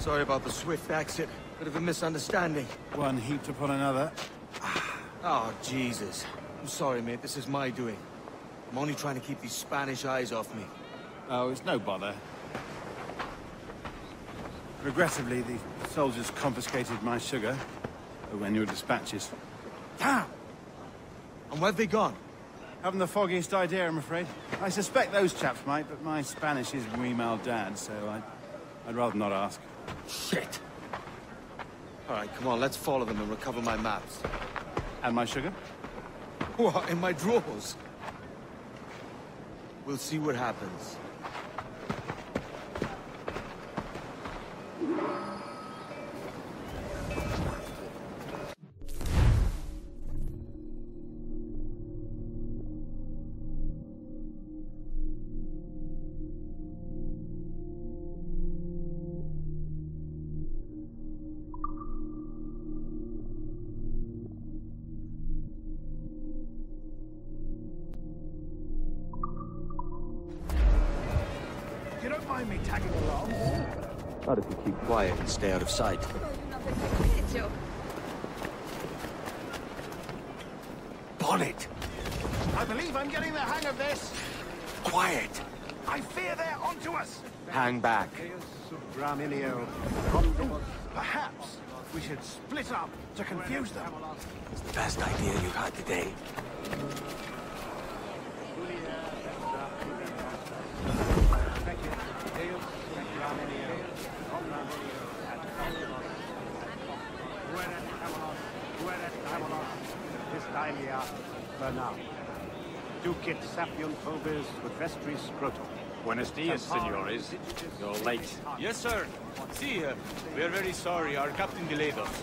Sorry about the swift exit. Bit of a misunderstanding. One heaped upon another. Oh, Jesus. I'm sorry, mate. This is my doing. I'm only trying to keep these Spanish eyes off me. Oh, it's no bother. Regrettably, the soldiers confiscated my sugar when your dispatches. Damn! And where've they gone? Haven't the foggiest idea, I'm afraid. I suspect those chaps might, but my Spanish is muy mal dad, so I'd rather not ask. Shit! Alright, come on, let's follow them and recover my maps. And my sugar? What, in my drawers? We'll see what happens. You don't mind me tagging along? Not if you keep quiet and stay out of sight. Bonnet! I believe I'm getting the hang of this. Quiet! I fear they're onto us. Hang back. Perhaps we should split up to confuse them. It's the best idea you've had today. Ducit sapium probes vestris scrotum. Buenos dias, senores. You're late. Yes, sir. See, we are very sorry. Our captain delayed us.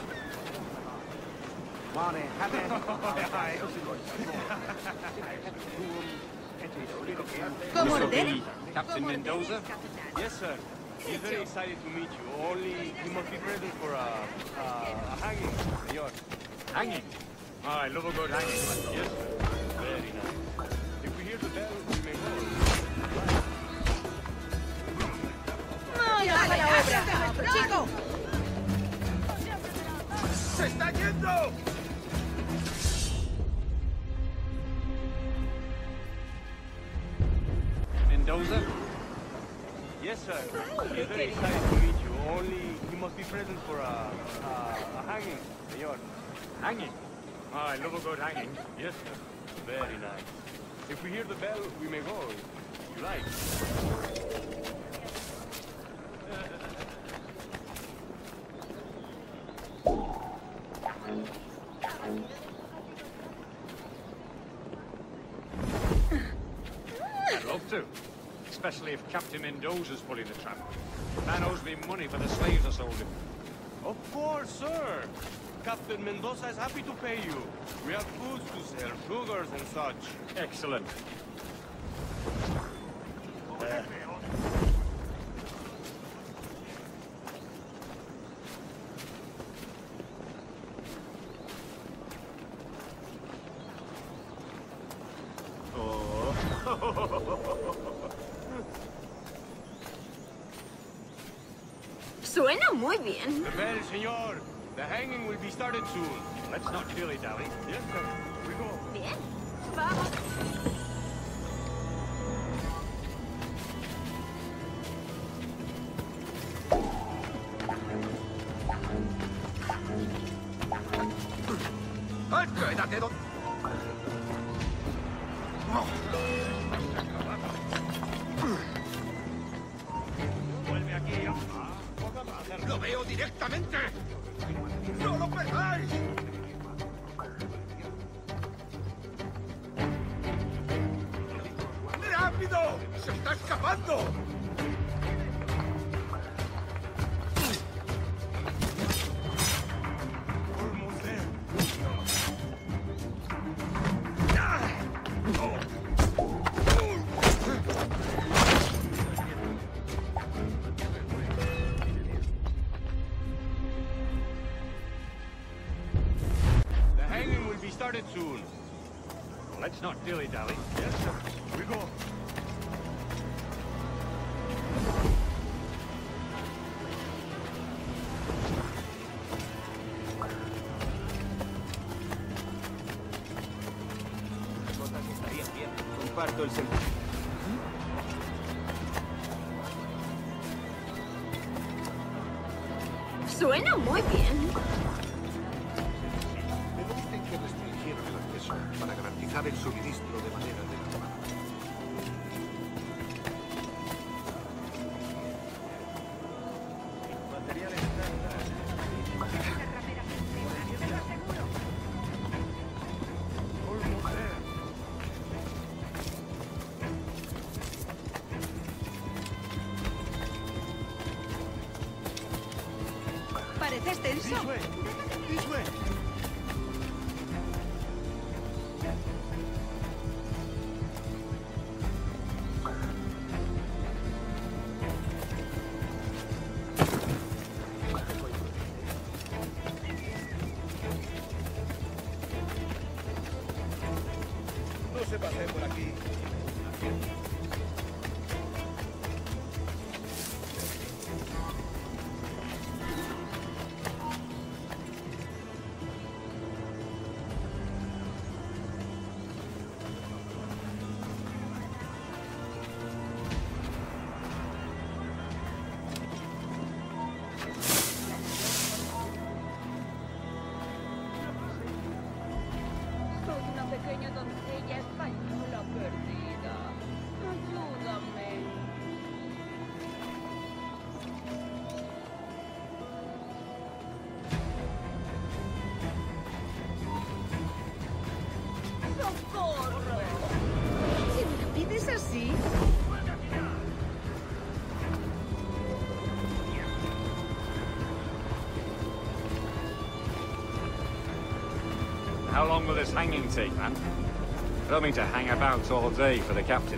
Como ordene? Captain Mendoza? Yes, sir. He's very excited to meet you. Only you must be present for a hanging, senor. Hanging? Oh, I love a good hanging. Yes, sir. Very nice. If we hear the bell, we may go. ¡Manos a la obra! ¡Chico! ¡Se está yendo! Mendoza? Yes, sir. He's very excited to meet you. Only you must be present for a hanging, senor. Hanging? Oh, I love a good hanging. Yes, sir. Very nice. If we hear the bell, we may go. You like? I'd love to. Especially if Captain Mendoza's pulling the trap. Man owes me money for the slaves I sold him. Of course, sir. Captain Mendoza is happy to pay you. We have foods to sell, sugars and such. Excellent. Suena muy bien. The bell, senor. The hanging will be started soon. Let's not dilly-dally. Yes, sir. We go. Bien. Vamos. Vuelve aquí. ¡Lo veo directamente! ¡No lo perdáis! ¡Rápido! ¡Se está escapando! Started soon. Let's not dilly-dally. Yes, sir. We go. reparto el segundo. Suena muy bien. Pero dicen que restringieron el acceso para garantizar el suministro de madera de la zona. Parece tenso. This way. No se pase por aquí. Soy una pequeña doncella española perdida. Ayúdame. ¡Socorro! Si me lo pides así. How long will this hanging take, man? I don't mean to hang about all day for the captain.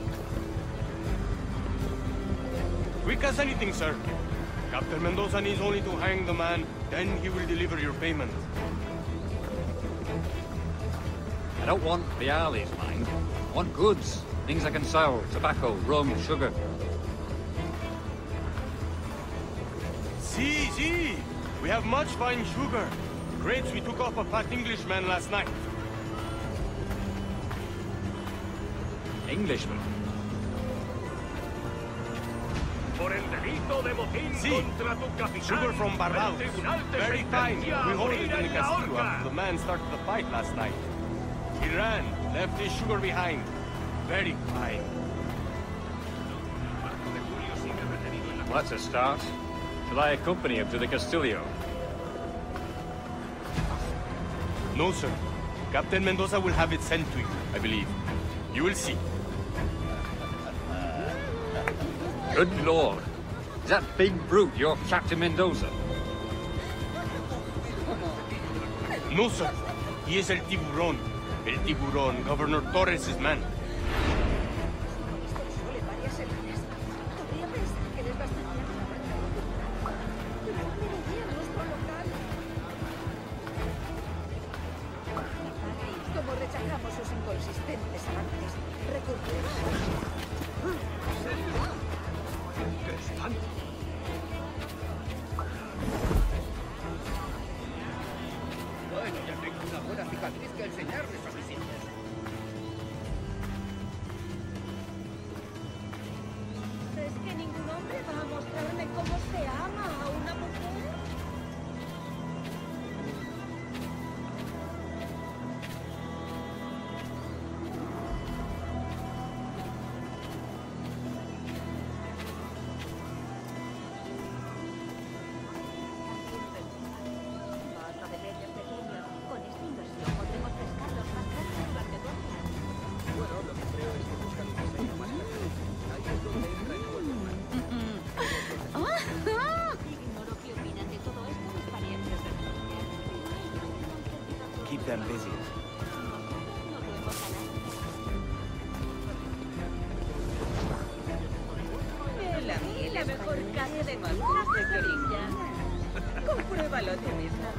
Quick as anything, sir. Captain Mendoza needs only to hang the man, then he will deliver your payment. I don't want the Arleys, mind. I want goods. Things I can sell. Tobacco, rum, sugar. See. We have much fine sugar. Crates we took off a fat Englishman last night. Englishman? Por el delito de motín Sí. contra tu capitán. Sugar from Barbados. El tribunal te Very fine. sentencia a We holded morir it in the en la Castillo horca. after the man started the fight last night. He ran, left his sugar behind. Very fine. Well, that's a start. Shall I accompany him to the Castillo? No, sir. Captain Mendoza will have it sent to you, I believe. You will see. Good Lord. Is that big brute your Captain Mendoza? No, sir. He is El Tiburón. El Tiburón, Governor Torres' man. Solo varias semanas. Podría pensar que eres bastante pero debería nuestro local. Como rechazamos sus inconsistentes avances, recurriremos. Bueno, ya tengo una buena cicatriz que enseñarles a mis hijos. ¿Es que ningún hombre va a mostrarme cómo se ama a una mujer? Basta de medias pequeñas. Con esta inversión podremos pescar los más grandes durante 2 años. Bueno, lo que creo es que buscan un diseño más perfecto. Ahí es donde entra el juego. Ignoro qué opinan de todo esto mis parientes de Keep them busy. La mejor calle de maduras de Corinthians. Compruébalo tú mismo.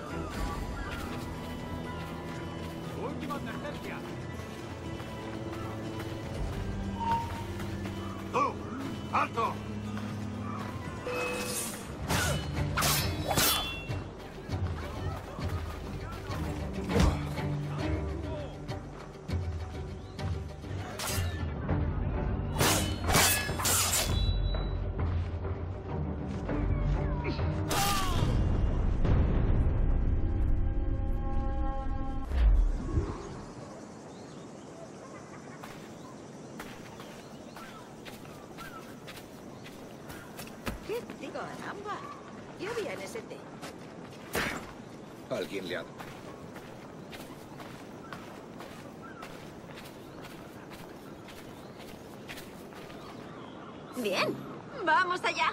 Última advertencia. Digo, caramba. Lluvia en ese té. Alguien le ha... Bien, vamos allá.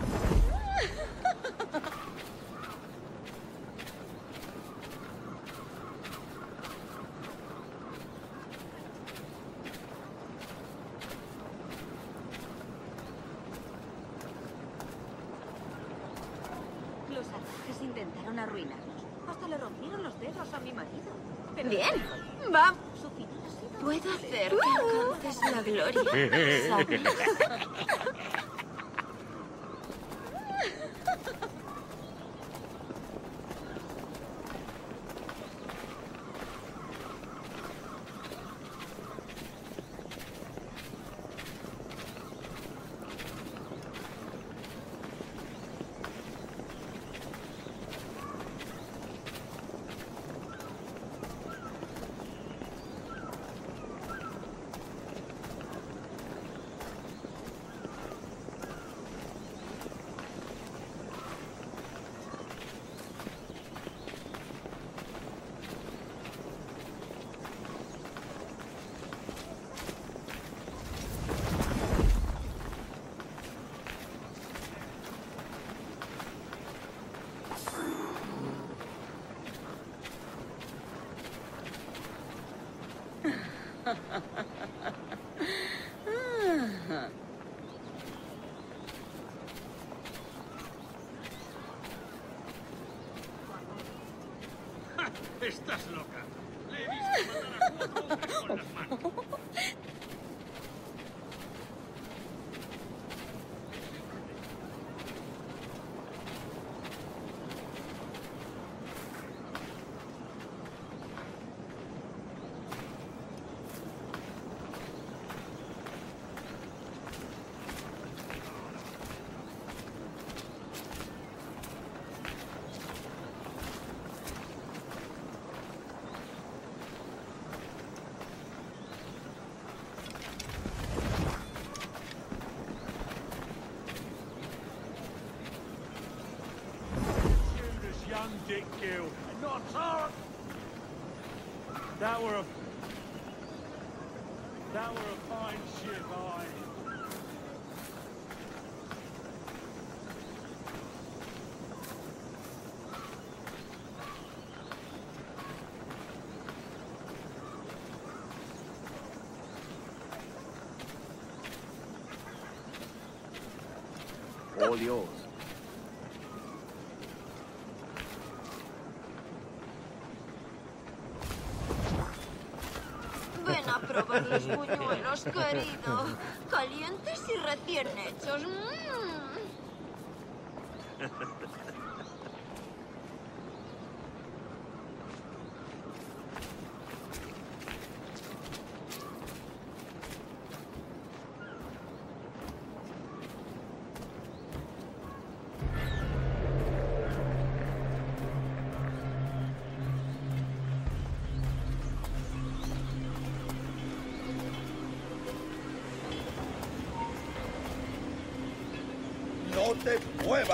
Los salvajes intentaron arruinarnos. Hasta le rompieron los dedos a mi marido. Pero bien, vamos. Su final ha sido... Puedo hacer que alcances la gloria, ¿sabes? Estás loca. Le he visto matar a 4 hombres con las manos. Young Dick Gill. Not hard. That were a fine ship, aye. All yours. Ven a probar los buñuelos, querido. Calientes y recién hechos. ¡No te muevas!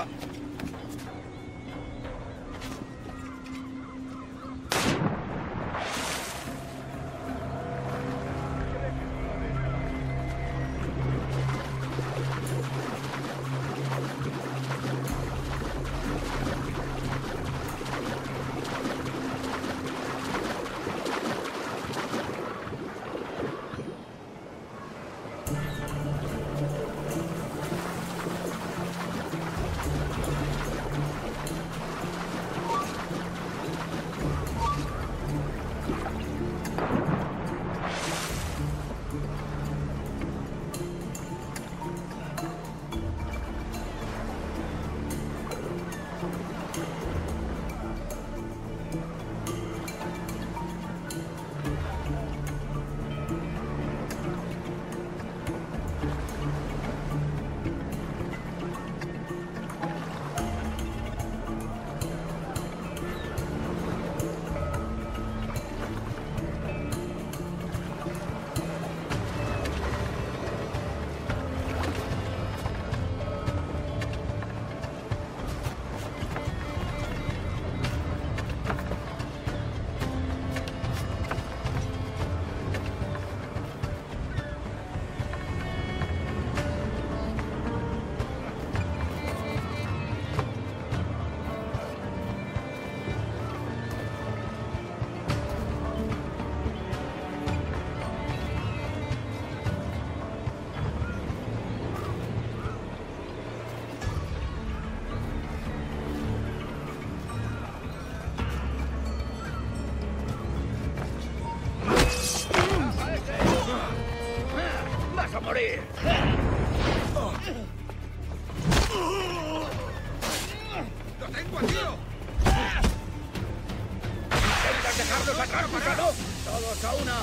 ¡Pasa una!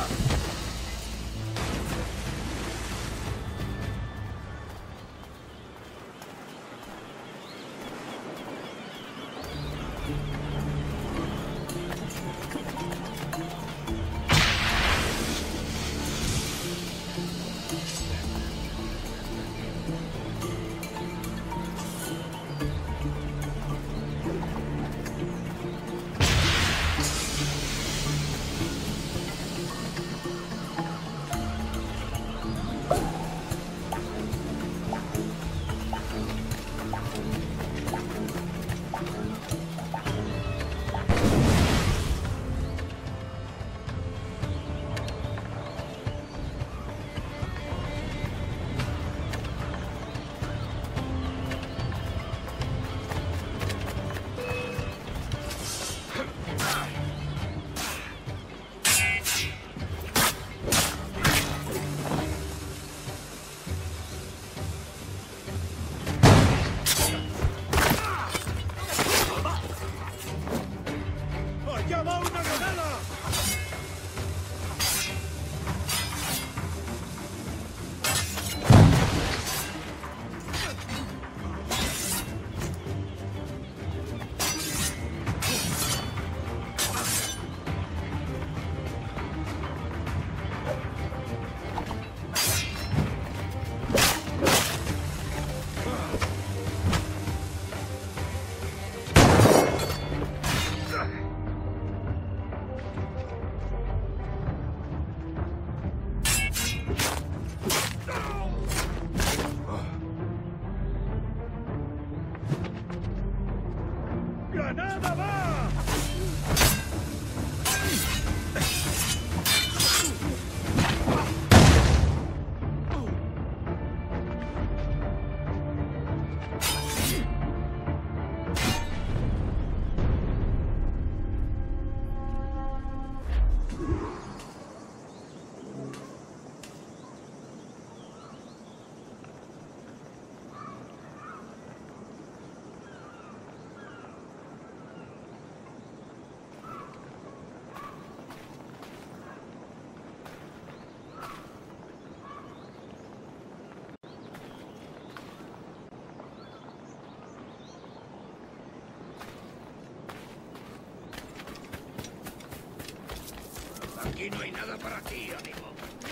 Aquí no hay nada para ti, amigo.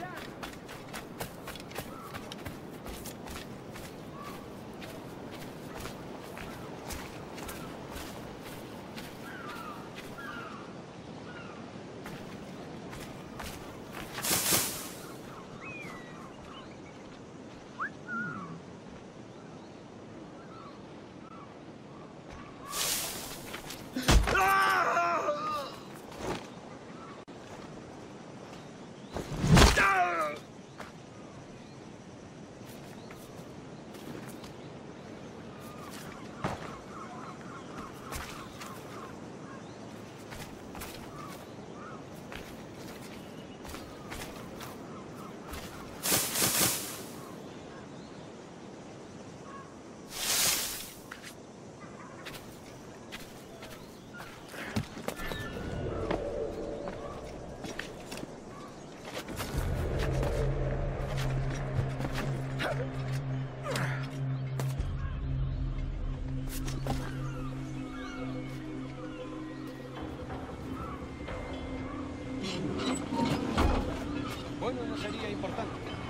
Bueno, no sería importante.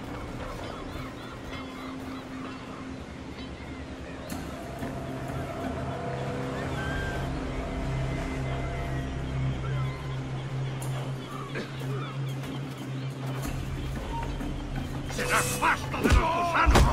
¡Serás pasto de los gusanos!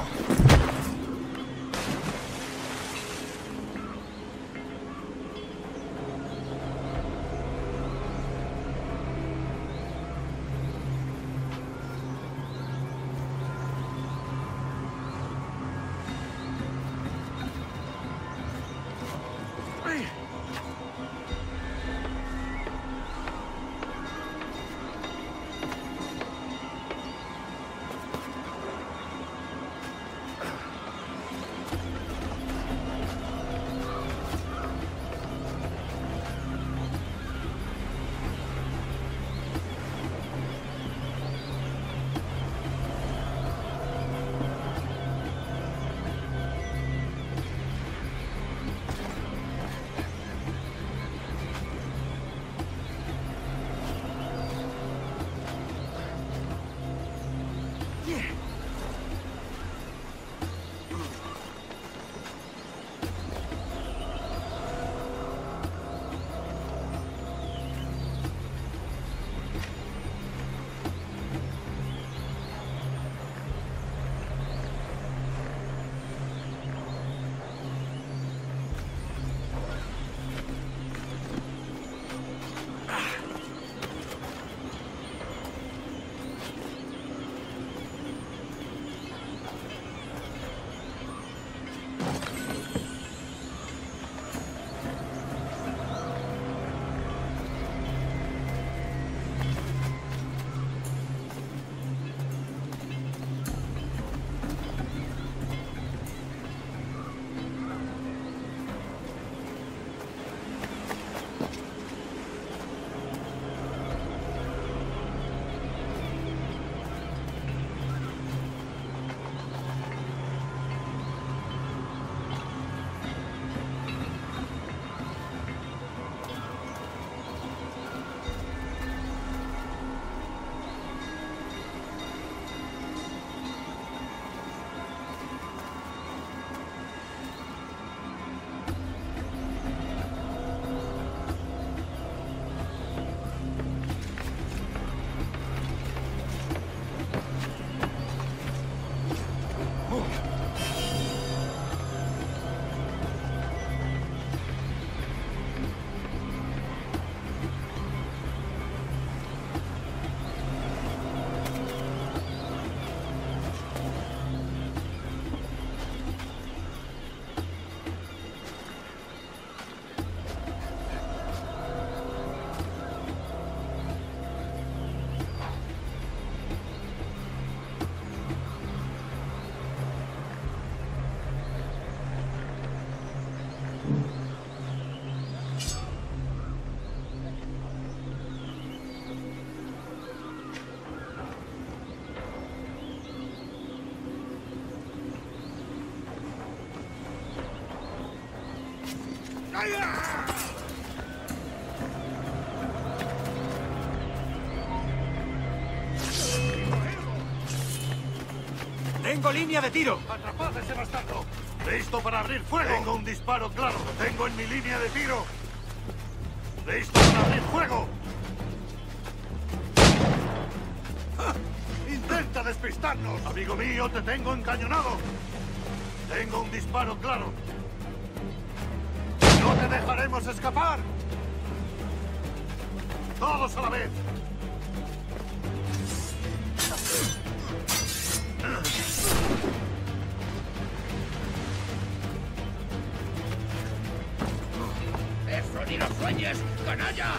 ¡Tengo línea de tiro! ¡Atrapad a ese bastardo! ¡Listo para abrir fuego! Tengo un disparo claro. Lo tengo en mi línea de tiro. ¡Listo para abrir fuego! ¡Ja! ¡Intenta despistarnos! Amigo mío, te tengo encañonado. Tengo un disparo claro. ¡No te dejaremos escapar! ¡Todos a la vez! ¡Eso ni lo sueñes, canalla!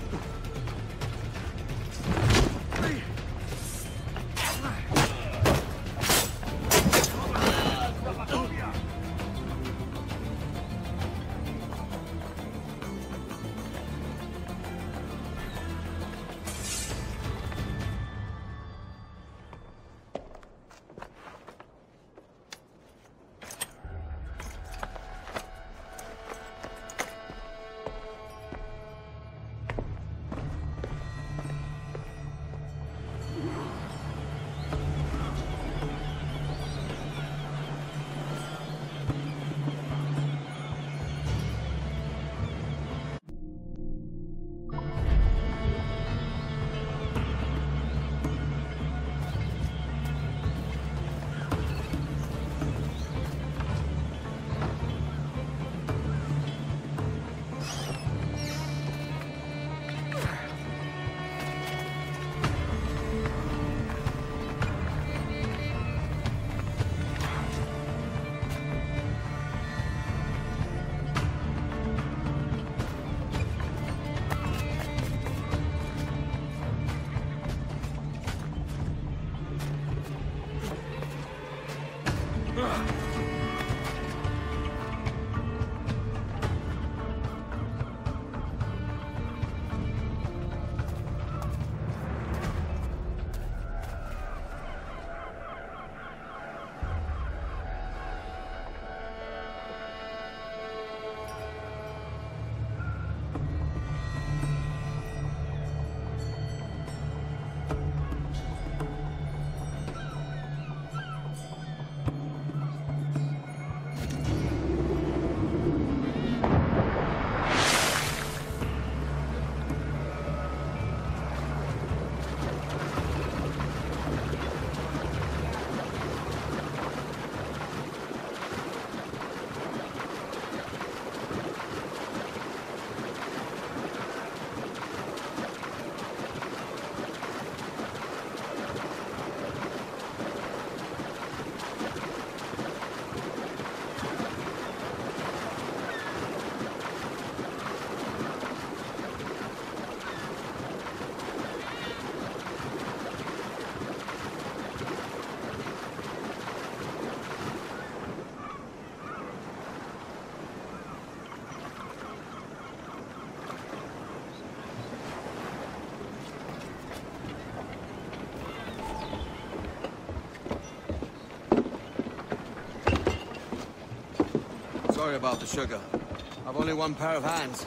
Sorry about the sugar. I've only one pair of hands.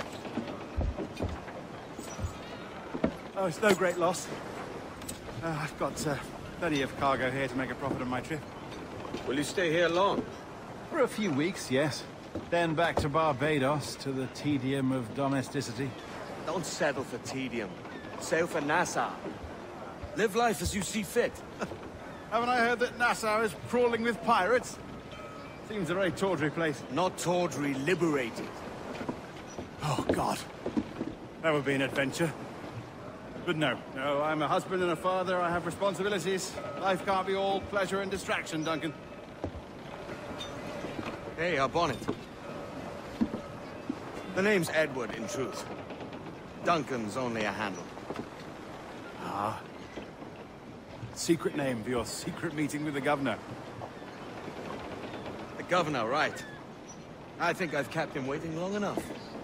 Oh, it's no great loss. I've got plenty of cargo here to make a profit on my trip. Will you stay here long? For a few weeks, yes. Then back to Barbados, to the tedium of domesticity. Don't settle for tedium. Sail for Nassau. Live life as you see fit. Haven't I heard that Nassau is crawling with pirates? Seems a very tawdry place. Not tawdry, liberated. Oh, God. That would be an adventure. But no, I'm a husband and a father. I have responsibilities. Life can't be all pleasure and distraction, Duncan. Hey, our bonnet. The name's Edward, in truth. Duncan's only a handle. Ah. Secret name for your secret meeting with the governor. The governor, right. I think I've kept him waiting long enough.